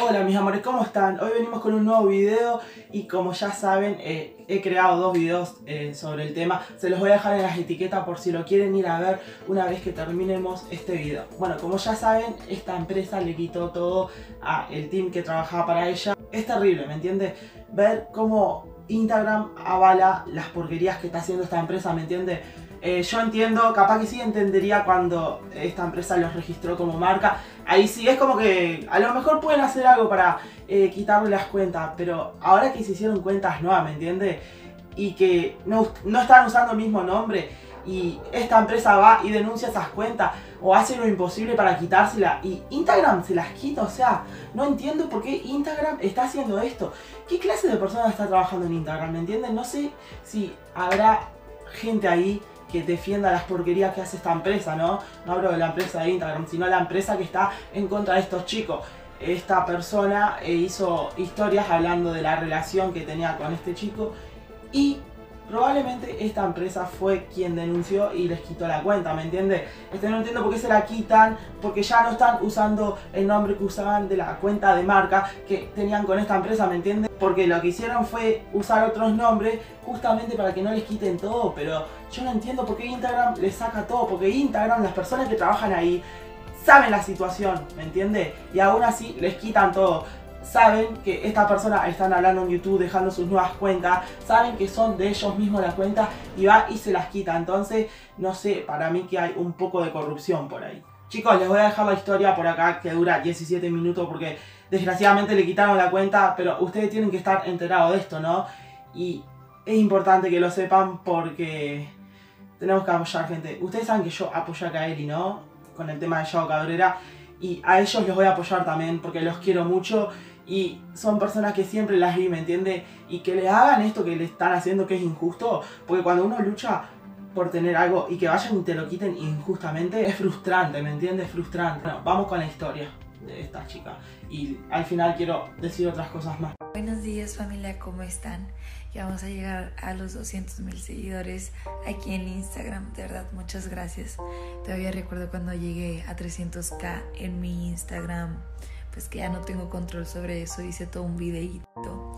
Hola mis amores, ¿cómo están? Hoy venimos con un nuevo video y como ya saben he creado dos videos sobre el tema. Se los voy a dejar en las etiquetas por si lo quieren ir a ver una vez que terminemos este video. Bueno, como ya saben, esta empresa le quitó todo al team que trabajaba para ella. Es terrible, ¿me entiendes? Ver cómo Instagram avala las porquerías que está haciendo esta empresa, ¿me entiendes? Yo entiendo, capaz que sí entendería cuando esta empresa los registró como marca. Ahí sí, es como que a lo mejor pueden hacer algo para quitarle las cuentas. Pero ahora que se hicieron cuentas nuevas, ¿me entiendes? Y que no están usando el mismo nombre. Y esta empresa va y denuncia esas cuentas o hace lo imposible para quitárselas. Y Instagram se las quita, o sea, no entiendo por qué Instagram está haciendo esto. ¿Qué clase de persona está trabajando en Instagram? ¿Me entienden? No sé si habrá gente ahí que defienda las porquerías que hace esta empresa, ¿no? No hablo de la empresa de Instagram, sino la empresa que está en contra de estos chicos. Esta persona hizo historias hablando de la relación que tenía con este chico y probablemente esta empresa fue quien denunció y les quitó la cuenta, ¿me entiendes? No entiendo por qué se la quitan, porque ya no están usando el nombre que usaban de la cuenta de marca que tenían con esta empresa, ¿me entiendes? Porque lo que hicieron fue usar otros nombres justamente para que no les quiten todo, pero yo no entiendo por qué Instagram les saca todo, porque Instagram, las personas que trabajan ahí, saben la situación, ¿me entiendes? Y aún así les quitan todo. Saben que estas personas están hablando en YouTube, dejando sus nuevas cuentas, saben que son de ellos mismos las cuentas y va y se las quita. Entonces, no sé, para mí que hay un poco de corrupción por ahí. Chicos, les voy a dejar la historia por acá que dura 17 minutos porque desgraciadamente le quitaron la cuenta, pero ustedes tienen que estar enterados de esto, ¿no? Y es importante que lo sepan porque tenemos que apoyar gente. Ustedes saben que yo apoyo a Kaeli, ¿no? Con el tema de Yao Cabrera. Y a ellos los voy a apoyar también porque los quiero mucho. Y son personas que siempre las vi, ¿me entiendes? Y que le hagan esto que le están haciendo que es injusto. Porque cuando uno lucha por tener algo y que vayan y te lo quiten injustamente, es frustrante, ¿me entiendes? Es frustrante. Bueno, vamos con la historia de esta chica. Y al final quiero decir otras cosas más. Buenos días familia, ¿cómo están? Ya vamos a llegar a los 200,000 seguidores aquí en Instagram. De verdad, muchas gracias. Todavía recuerdo cuando llegué a 300k en mi Instagram, pues que ya no tengo control sobre eso, hice todo un videíto.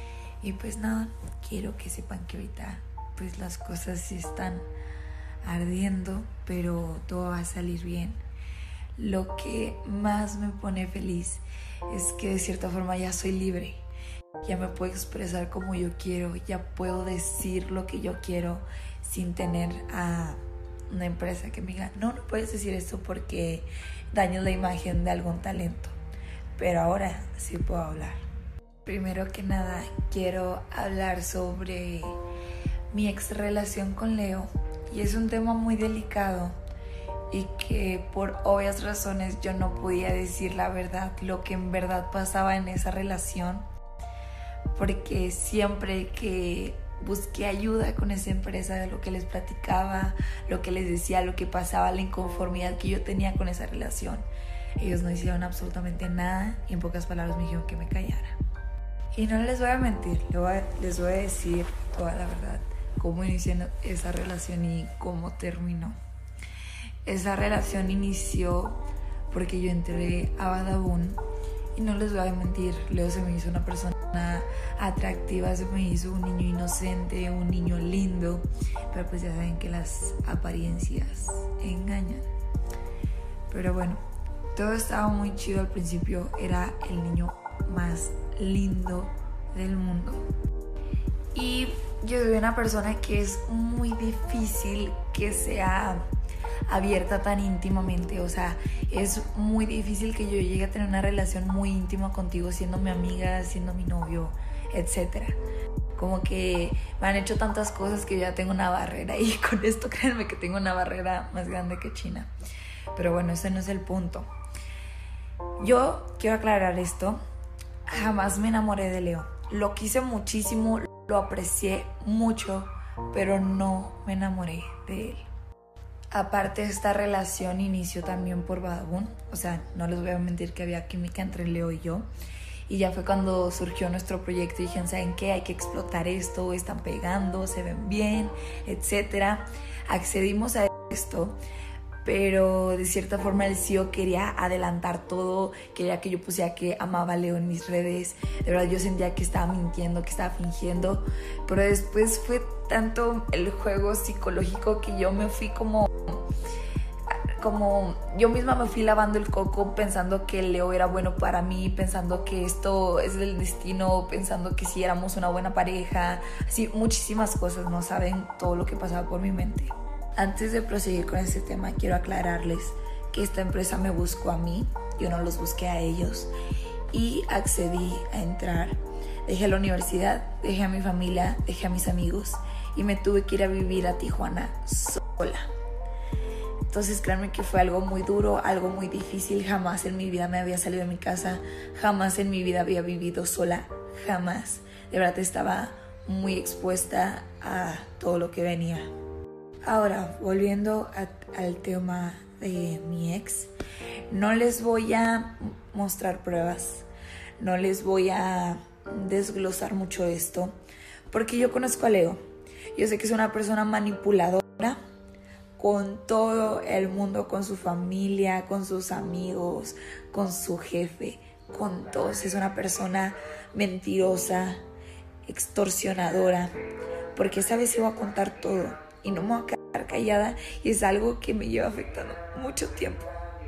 Y pues nada, quiero que sepan que ahorita pues las cosas sí están ardiendo, pero todo va a salir bien. Lo que más me pone feliz es que de cierta forma ya soy libre. Ya me puedo expresar como yo quiero, ya puedo decir lo que yo quiero sin tener a una empresa que me diga, no puedes decir esto porque dañas la imagen de algún talento. Pero ahora sí puedo hablar. Primero que nada, quiero hablar sobre mi ex relación con Leo. Y es un tema muy delicado y que por obvias razones yo no podía decir la verdad, lo que en verdad pasaba en esa relación. Porque siempre que busqué ayuda con esa empresa, de lo que les platicaba, lo que les decía, lo que pasaba, la inconformidad que yo tenía con esa relación, ellos no hicieron absolutamente nada y en pocas palabras me dijeron que me callara. Y no les voy a mentir, les voy a decir toda la verdad, cómo inició esa relación y cómo terminó. Esa relación inició porque yo entré a Badabun y no les voy a mentir, Leo se me hizo una persona atractiva, se me hizo un niño inocente, un niño lindo, pero pues ya saben que las apariencias engañan. Pero bueno, todo estaba muy chido al principio, era el niño más lindo del mundo. Y yo soy una persona que es muy difícil que sea abierta tan íntimamente, o sea, es muy difícil que yo llegue a tener una relación muy íntima contigo siendo mi amiga, siendo mi novio, etcétera. Como que me han hecho tantas cosas que yo ya tengo una barrera y con esto créanme que tengo una barrera más grande que China. Pero bueno, ese no es el punto. Yo quiero aclarar esto, jamás me enamoré de Leo. Lo quise muchísimo, lo aprecié mucho, pero no me enamoré de él. Aparte, esta relación inició también por Badabun. O sea, no les voy a mentir que había química entre Leo y yo. Y ya fue cuando surgió nuestro proyecto y dijeron, ¿saben qué? Hay que explotar esto, están pegando, se ven bien, etc. Accedimos a esto, pero de cierta forma el CEO quería adelantar todo, quería que yo pusiera que amaba a Leo en mis redes. De verdad yo sentía que estaba mintiendo, que estaba fingiendo, pero después fue tanto el juego psicológico que yo me fui como yo misma me fui lavando el coco pensando que Leo era bueno para mí, pensando que esto es del destino, pensando que sí éramos una buena pareja, así muchísimas cosas, no saben todo lo que pasaba por mi mente. Antes de proseguir con este tema, quiero aclararles que esta empresa me buscó a mí, yo no los busqué a ellos, y accedí a entrar. Dejé la universidad, dejé a mi familia, dejé a mis amigos y me tuve que ir a vivir a Tijuana sola. Entonces créanme que fue algo muy duro, algo muy difícil. Jamás en mi vida me había salido de mi casa, jamás en mi vida había vivido sola, jamás. De verdad estaba muy expuesta a todo lo que venía. Ahora, volviendo al tema de mi ex, no les voy a mostrar pruebas, no les voy a desglosar mucho esto, porque yo conozco a Leo. Yo sé que es una persona manipuladora con todo el mundo, con su familia, con sus amigos, con su jefe, con todos. Es una persona mentirosa, extorsionadora, porque esta vez iba a contar todo y no me voy a quedar callada, y es algo que me lleva afectando mucho tiempo.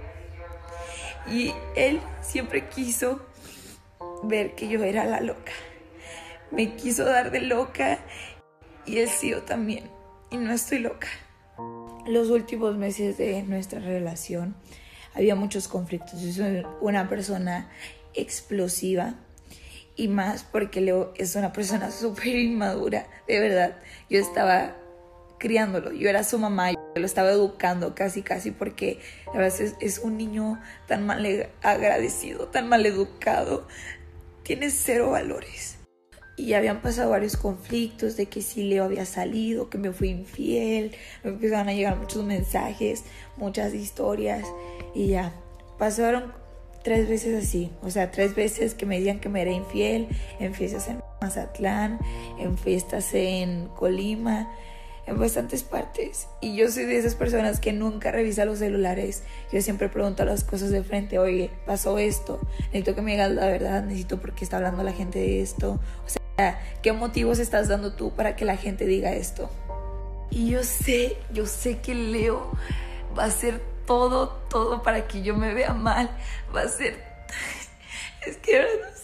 Y él siempre quiso ver que yo era la loca, me quiso dar de loca, y él sí, yo también, y no estoy loca. Los últimos meses de nuestra relación había muchos conflictos. Yo soy una persona explosiva, y más porque Leo es una persona súper inmadura. De verdad, yo estaba criándolo, yo era su mamá, yo lo estaba educando casi porque la verdad es un niño tan mal agradecido, tan mal educado, tiene cero valores. Y habían pasado varios conflictos de que si Leo había salido, que me fui infiel, me empezaron a llegar muchos mensajes, muchas historias, y ya, pasaron 3 veces así, o sea, 3 veces que me decían que me era infiel, en fiestas en Mazatlán, en fiestas en Colima, en bastantes partes. Y yo soy de esas personas que nunca revisa los celulares. Yo siempre pregunto las cosas de frente. Oye, pasó esto, necesito que me digas la verdad, necesito por qué está hablando la gente de esto. O sea, ¿qué motivos estás dando tú para que la gente diga esto? Y yo sé que Leo va a hacer todo para que yo me vea mal. Va a ser... Es que ahora no sé.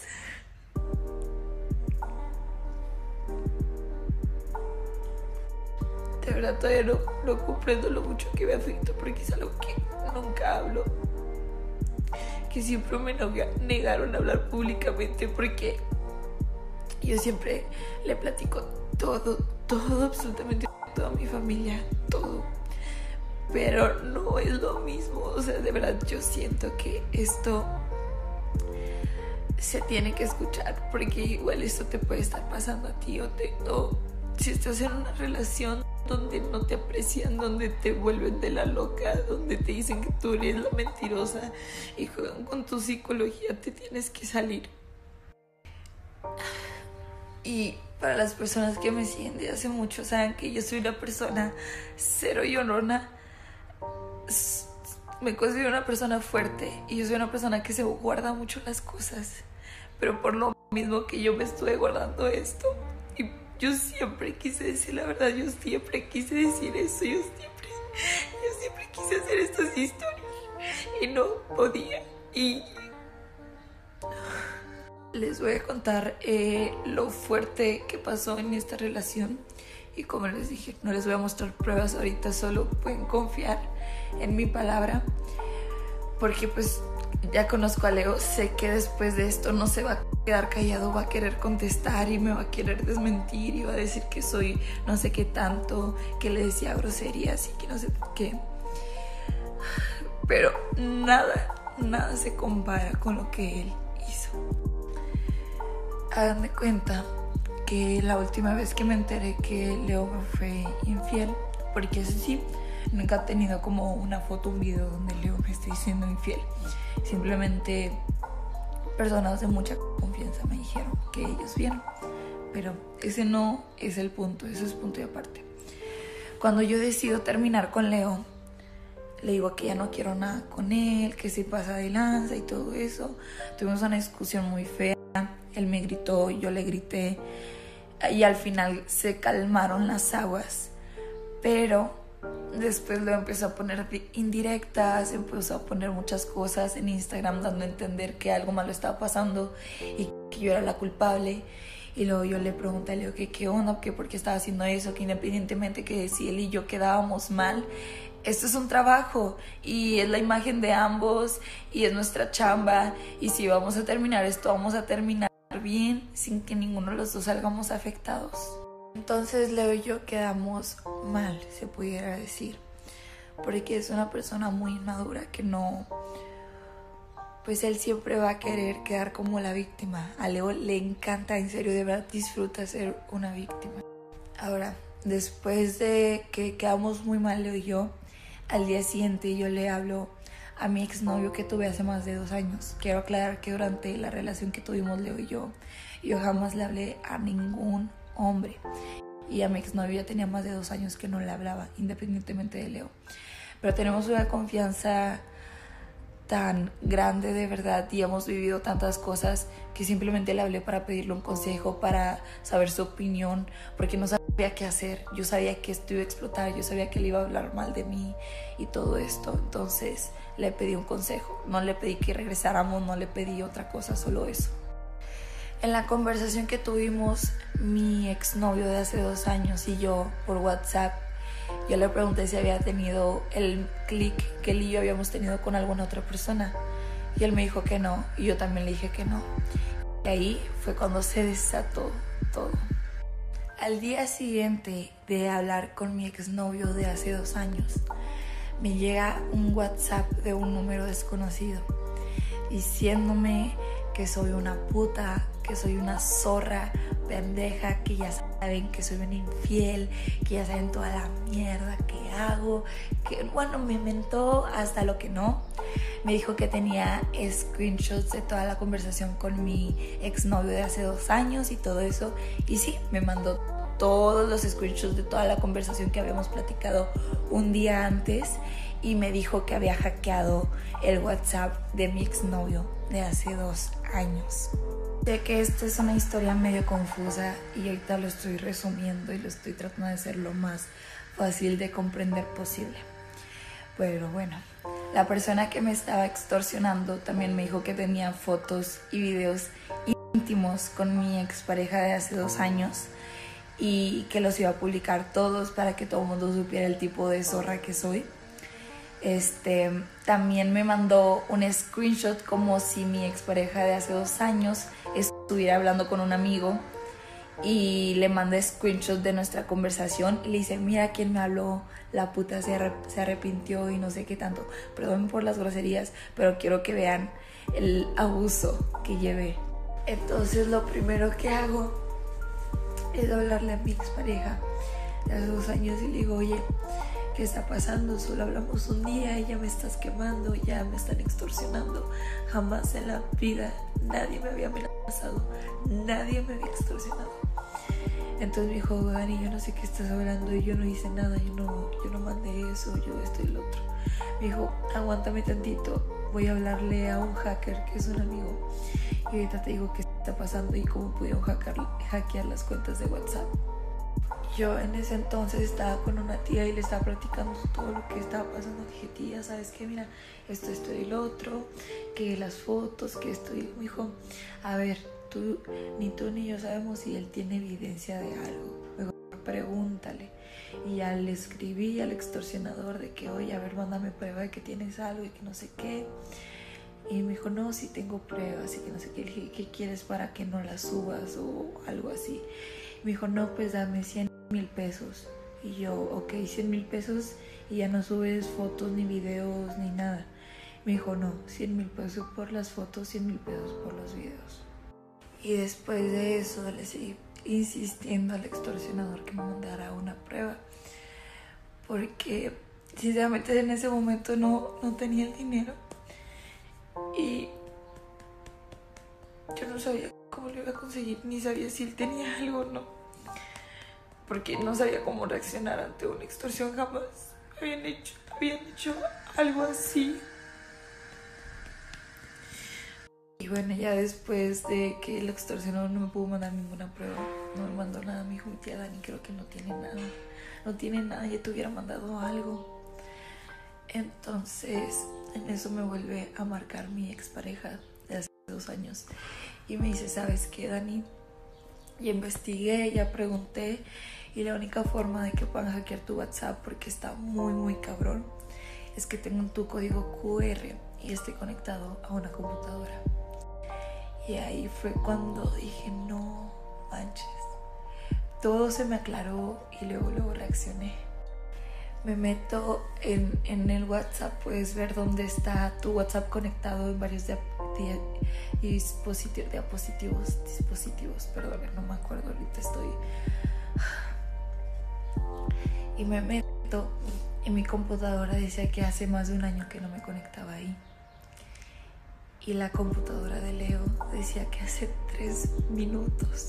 De verdad todavía no comprendo lo mucho que me afecta, porque es algo que nunca hablo, que siempre me negaron a hablar públicamente, porque yo siempre le platico todo, absolutamente toda mi familia, todo, pero no es lo mismo. O sea, de verdad yo siento que esto se tiene que escuchar, porque igual esto te puede estar pasando a ti, o si estás en una relación donde no te aprecian, donde te vuelven de la loca, donde te dicen que tú eres la mentirosa y juegan con tu psicología, te tienes que salir. Y para las personas que me siguen de hace mucho, saben que yo soy una persona cero llorona. Me considero una persona fuerte, y yo soy una persona que se guarda mucho las cosas, pero por lo mismo que yo me estuve guardando esto, y yo siempre quise decir la verdad, yo siempre quise decir eso, yo siempre quise hacer estas historias y no podía. Y les voy a contar lo fuerte que pasó en esta relación, y como les dije, no les voy a mostrar pruebas ahorita, solo pueden confiar en mi palabra, porque pues ya conozco a Leo, sé que después de esto no se va a quedar callado, va a querer contestar y me va a querer desmentir, y va a decir que soy no sé qué tanto, que le decía groserías y que no sé qué. Pero nada se compara con lo que él hizo. Hagan de cuenta que la última vez que me enteré que Leo me fue infiel, porque eso sí, nunca he tenido como una foto, un video donde Leo me esté diciendo infiel. Simplemente personas de mucha confianza me dijeron que ellos vieron. Pero ese no es el punto, eso es punto y aparte. Cuando yo decido terminar con Leo, le digo que ya no quiero nada con él, que se pasa de lanza y todo eso. Tuvimos una discusión muy fea, él me gritó, yo le grité y al final se calmaron las aguas, pero después luego empezó a poner indirectas, empezó a poner muchas cosas en Instagram dando a entender que algo malo estaba pasando y que yo era la culpable. Y luego yo le pregunté, le digo que qué onda, que por qué estaba haciendo eso, que independientemente que si él y yo quedábamos mal, esto es un trabajo y es la imagen de ambos y es nuestra chamba, y si vamos a terminar esto, vamos a terminar bien sin que ninguno de los dos salgamos afectados. Entonces Leo y yo quedamos mal, se pudiera decir, porque es una persona muy inmadura que no, pues él siempre va a querer quedar como la víctima. A Leo le encanta, en serio, de verdad disfruta ser una víctima. Ahora, después de que quedamos muy mal Leo y yo, al día siguiente yo le hablo a mi exnovio que tuve hace más de 2 años. Quiero aclarar que durante la relación que tuvimos Leo y yo jamás le hablé a ningún hombre. Y a mi exnovio ya tenía más de 2 años que no le hablaba, independientemente de Leo. Pero tenemos una confianza tan grande, de verdad, y hemos vivido tantas cosas que simplemente le hablé para pedirle un consejo, para saber su opinión, porque no sabía qué hacer. Yo sabía que esto iba a explotar, yo sabía que él iba a hablar mal de mí y todo esto. Entonces le pedí un consejo, no le pedí que regresáramos, no le pedí otra cosa, solo eso. En la conversación que tuvimos mi exnovio de hace 2 años y yo por WhatsApp, yo le pregunté si había tenido el click que él y yo habíamos tenido con alguna otra persona, y él me dijo que no, y yo también le dije que no. Y ahí fue cuando se desató todo. Al día siguiente de hablar con mi exnovio de hace 2 años, me llega un WhatsApp de un número desconocido diciéndome que soy una puta, que soy una zorra pendeja, que ya saben que soy una infiel, que ya saben toda la mierda que hago, que bueno, me mentó hasta lo que no. Me dijo que tenía screenshots de toda la conversación con mi exnovio de hace 2 años y todo eso, y sí, me mandó todos los screenshots de toda la conversación que habíamos platicado un día antes, y me dijo que había hackeado el WhatsApp de mi exnovio de hace 2 años. Sé que esta es una historia medio confusa y ahorita lo estoy resumiendo y lo estoy tratando de hacer lo más fácil de comprender posible. Pero bueno, la persona que me estaba extorsionando también me dijo que tenía fotos y videos íntimos con mi expareja de hace 2 años y que los iba a publicar todos para que todo el mundo supiera el tipo de zorra que soy. También me mandó un screenshot como si mi expareja de hace 2 años estuviera hablando con un amigo, y le mandé screenshot de nuestra conversación y le dice: mira quién me habló, la puta se arrepintió y no sé qué tanto. Perdón por las groserías, pero quiero que vean el abuso que llevé. Entonces lo primero que hago es hablarle a mi expareja de hace 2 años y le digo: oye, ¿qué está pasando? Solo hablamos un día y ya me estás quemando, ya me están extorsionando. Jamás en la vida nadie me había amenazado, nadie me había extorsionado. Entonces me dijo: Dani, yo no sé qué estás hablando, y yo no hice nada, yo no mandé eso, yo esto y lo otro. Me dijo: aguántame tantito, voy a hablarle a un hacker que es un amigo, y ahorita te digo qué está pasando y cómo pudieron hackear las cuentas de WhatsApp. Yo en ese entonces estaba con una tía y le estaba platicando todo lo que estaba pasando. Dije: tía, ¿sabes qué? Mira, esto y lo otro, que las fotos, que esto. Y me dijo: a ver, ni tú ni yo sabemos si él tiene evidencia de algo. Mejor pregúntale. Y ya le escribí al extorsionador de que: oye, a ver, mándame prueba de que tienes algo y que no sé qué. Y me dijo: no, sí tengo pruebas y que no sé qué. Le dije: ¿qué quieres para que no las subas o algo así? Me dijo: no, pues dame 100,000 pesos. Y yo: ok, 100,000 pesos y ya no subes fotos ni videos ni nada. Me dijo: no, 100,000 pesos por las fotos, 100,000 pesos por los videos. Y después de eso le seguí insistiendo al extorsionador que me mandara una prueba, porque sinceramente en ese momento no tenía el dinero y yo no sabía cómo lo iba a conseguir, ni sabía si él tenía algo o no, porque no sabía cómo reaccionar ante una extorsión. Jamás habían hecho algo así. Y bueno, ya después de que el extorsionador no me pudo mandar ninguna prueba, no me mandó nada, me dijo mi tía Dani, creo que no tiene nada. No tiene nada, ya te hubiera mandado algo. Entonces, en eso me vuelve a marcar mi expareja de hace 2 años. Y me dice, ¿sabes qué, Dani? Ya investigué, ya pregunté. Y la única forma de que puedan hackear tu WhatsApp, porque está muy cabrón, es que tengan tu código QR y esté conectado a una computadora. Y ahí fue cuando dije, no manches. Todo se me aclaró y luego reaccioné. Me meto en el WhatsApp, puedes ver dónde está tu WhatsApp conectado en varios dispositivos, perdón, no me acuerdo, ahorita estoy. Y me meto y mi computadora decía que hace más de 1 año que no me conectaba ahí. Y la computadora de Leo decía que hace 3 minutos.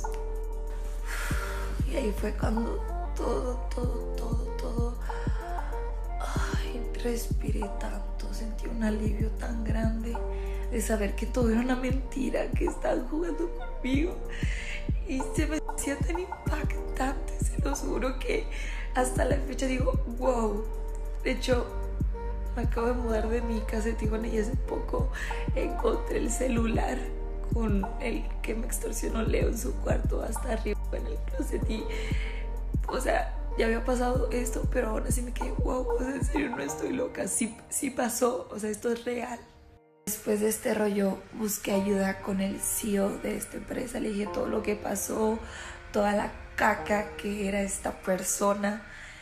Y ahí fue cuando todo. Ay, respiré tanto, sentí un alivio tan grande de saber que todo era una mentira, que estaban jugando conmigo. Y se me hacía tan impactante, se los juro que hasta la fecha digo, wow. De hecho, me acabo de mudar de mi casa de Tijuana y hace poco encontré el celular con el que me extorsionó Leo en su cuarto hasta arriba en el closet. Y, o sea, ya había pasado esto, pero aún así me quedé, wow, o sea, en serio no estoy loca, sí pasó, o sea, esto es real. Después de este rollo busqué ayuda con el CEO de esta empresa, le dije todo lo que pasó, toda la caca que era esta persona,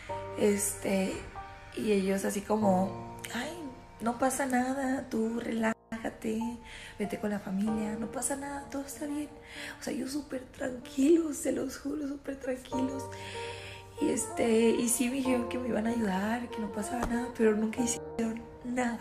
y ellos así como, ay, no pasa nada, tú relájate, vete con la familia, no pasa nada, todo está bien. O sea, ellos súper tranquilos, se los juro, súper tranquilos. Y sí me dijeron que me iban a ayudar, que no pasaba nada, pero nunca hicieron nada.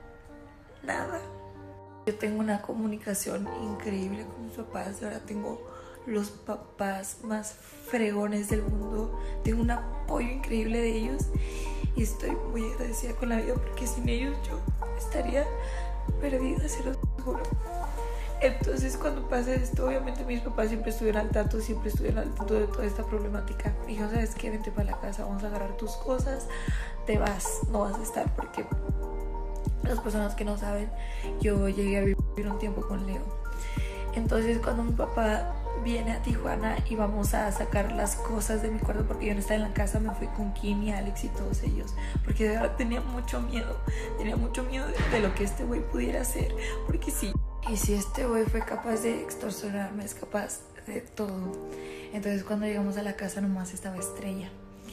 Yo tengo una comunicación increíble con mis papás, ahora tengo los papás más fregones del mundo, tengo un apoyo increíble de ellos y estoy muy agradecida con la vida porque sin ellos yo estaría perdida, se los juro. Entonces cuando pasa esto, obviamente mis papás siempre estuvieron al tanto de toda esta problemática. Me dijeron, ¿sabes qué? Vente para la casa, vamos a agarrar tus cosas, te vas, no vas a estar, porque las personas que no saben, yo llegué a vivir un tiempo con Leo. Entonces cuando mi papá viene a Tijuana y vamos a sacar las cosas de mi cuarto, porque yo no estaba en la casa, me fui con Kim y Alex y todos ellos, porque de verdad tenía mucho miedo de lo que este güey pudiera hacer, porque sí. Y si este güey fue capaz de extorsionarme, es capaz de todo. Entonces cuando llegamos a la casa nomás estaba Estrella.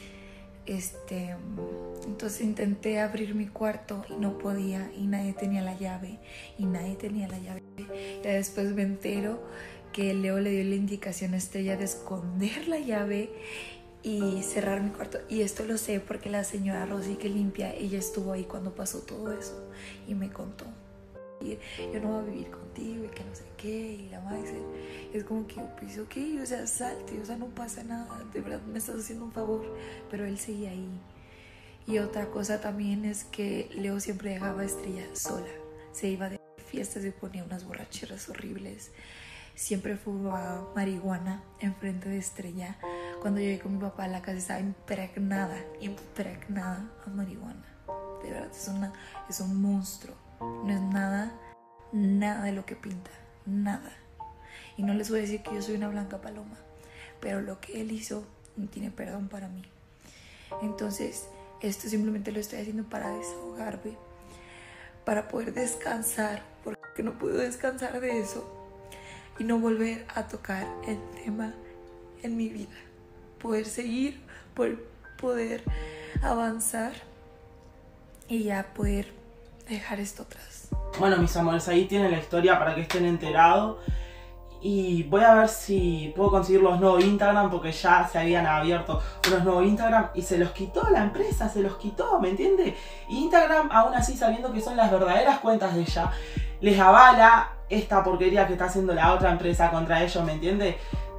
Entonces intenté abrir mi cuarto y no podía, y nadie tenía la llave. Y ya después me entero que Leo le dio la indicación a Estrella de esconder la llave y cerrar mi cuarto. Y esto lo sé porque la señora Rosy que limpia, ella estuvo ahí cuando pasó todo eso y me contó. Yo no voy a vivir contigo y que no sé qué, y la madre es como que, pues ok, o sea, salte, o sea, no pasa nada, de verdad me estás haciendo un favor, pero él seguía ahí. Y otra cosa también es que Leo siempre dejaba a Estrella sola, se iba de fiestas, se ponía unas borracheras horribles, siempre fumaba marihuana enfrente de Estrella. Cuando llegué con mi papá a la casa estaba impregnada a marihuana, de verdad, es un monstruo. No es nada de lo que pinta, nada. Y no les voy a decir que yo soy una blanca paloma, pero lo que él hizo no tiene perdón para mí. Entonces, esto simplemente lo estoy haciendo para desahogarme, para poder descansar, porque no puedo descansar de eso y no volver a tocar el tema en mi vida. Poder seguir, poder avanzar y ya poder dejar esto atrás. Bueno, mis amores, ahí tienen la historia para que estén enterados. Y voy a ver si puedo conseguir los nuevos Instagram, porque ya se habían abierto unos nuevos Instagram y se los quitó la empresa, ¿me entiende? Y Instagram, aún así sabiendo que son las verdaderas cuentas de ella, les avala esta porquería que está haciendo la otra empresa contra ellos, ¿me entiende?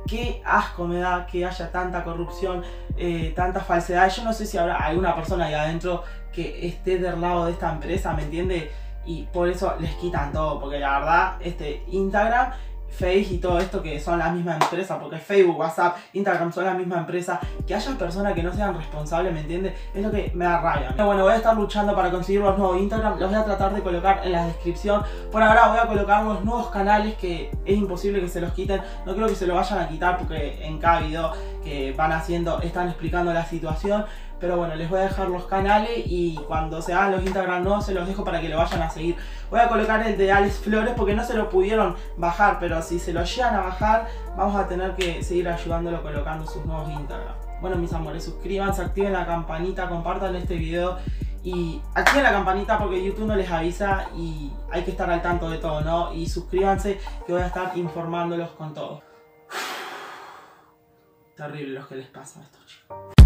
qué asco me da que haya tanta corrupción, tanta falsedad. Yo no sé si habrá alguna persona ahí adentro que esté del lado de esta empresa, ¿me entiende? Y por eso les quitan todo, porque la verdad, Instagram, Face y todo esto que son la misma empresa, porque Facebook, WhatsApp, Instagram son la misma empresa, que haya personas que no sean responsables, ¿me entiendes? Es lo que me da rabia. Pero bueno, voy a estar luchando para conseguir los nuevos Instagram, los voy a tratar de colocar en la descripción. Por ahora voy a colocar los nuevos canales que es imposible que se los quiten, no creo que se lo vayan a quitar porque en cada video que van haciendo están explicando la situación. Pero bueno, les voy a dejar los canales y cuando se hagan los Instagram nuevos se los dejo para que lo vayan a seguir. Voy a colocar el de Alex Flores porque no se lo pudieron bajar, pero si se lo llegan a bajar vamos a tener que seguir ayudándolo colocando sus nuevos Instagram. Bueno mis amores, suscríbanse, activen la campanita, compartan este video y activen la campanita porque YouTube no les avisa y hay que estar al tanto de todo, ¿no? Y suscríbanse que voy a estar informándolos con todo. Terrible lo que les pasa a estos chicos.